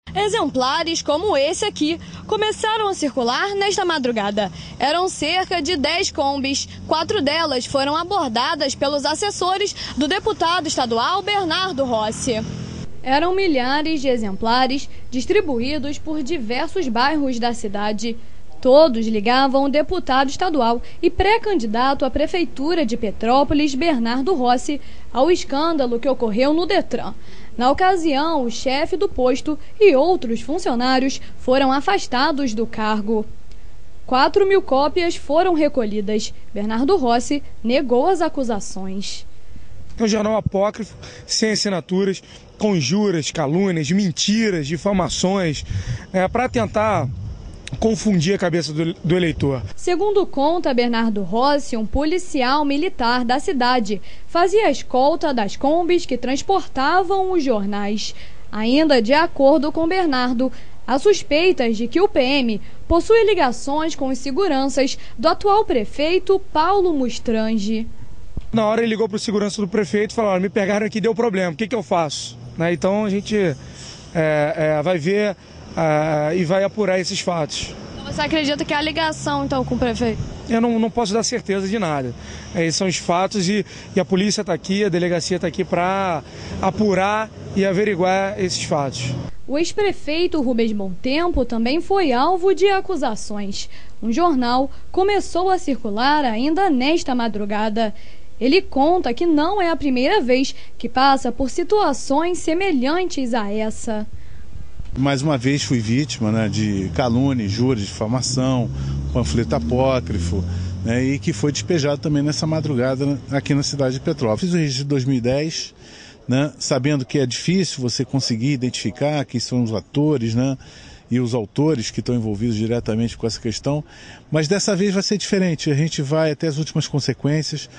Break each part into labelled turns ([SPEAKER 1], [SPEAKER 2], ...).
[SPEAKER 1] Exemplares como esse aqui começaram a circular nesta madrugada. Eram cerca de 10 combis. 4 delas foram abordadas pelos assessores do deputado estadual Bernardo Rossi. Eram milhares de exemplares distribuídos por diversos bairros da cidade. Todos ligavam o deputado estadual e pré-candidato à prefeitura de Petrópolis, Bernardo Rossi, ao escândalo que ocorreu no Detran. Na ocasião, o chefe do posto e outros funcionários foram afastados do cargo. 4.000 cópias foram recolhidas. Bernardo Rossi negou as acusações.
[SPEAKER 2] É um jornal apócrifo, sem assinaturas, conjuras, calúnias, mentiras, difamações, para tentar confundir a cabeça do eleitor.
[SPEAKER 1] Segundo conta Bernardo Rossi, um policial militar da cidade fazia a escolta das combis que transportavam os jornais. Ainda de acordo com Bernardo, há suspeitas de que o PM possui ligações com os seguranças do atual prefeito Paulo Mustrangi.
[SPEAKER 2] Na hora ele ligou para o segurança do prefeito e falou: olha, me pegaram aqui, deu problema, o que eu faço? Então a gente vai ver e vai apurar esses fatos.
[SPEAKER 1] Então você acredita que há ligação então com o prefeito?
[SPEAKER 2] Eu não posso dar certeza de nada. Esses são os fatos e a polícia está aqui, a delegacia está aqui para apurar e averiguar esses fatos.
[SPEAKER 1] O ex-prefeito Rubens Bontempo também foi alvo de acusações. Um jornal começou a circular ainda nesta madrugada. Ele conta que não é a primeira vez que passa por situações semelhantes a essa.
[SPEAKER 3] Mais uma vez fui vítima, de calúnia, injúria, difamação, panfleto apócrifo, e que foi despejado também nessa madrugada aqui na cidade de Petrópolis. Fiz o registro de 2010, sabendo que é difícil você conseguir identificar quem são os atores, e os autores que estão envolvidos diretamente com essa questão, mas dessa vez vai ser diferente, a gente vai até as últimas consequências.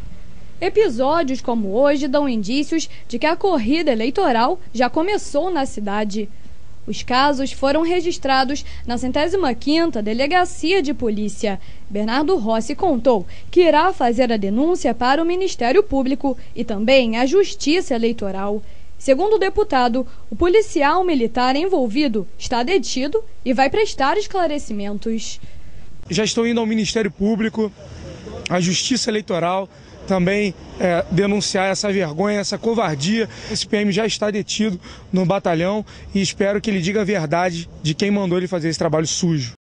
[SPEAKER 1] Episódios como hoje dão indícios de que a corrida eleitoral já começou na cidade. Os casos foram registrados na 105ª Delegacia de Polícia. Bernardo Rossi contou que irá fazer a denúncia para o Ministério Público e também a Justiça Eleitoral. Segundo o deputado, o policial militar envolvido está detido e vai prestar esclarecimentos.
[SPEAKER 2] Já estou indo ao Ministério Público, à Justiça Eleitoral, também denunciar essa vergonha, essa covardia. Esse PM já está detido no batalhão e espero que ele diga a verdade de quem mandou ele fazer esse trabalho sujo.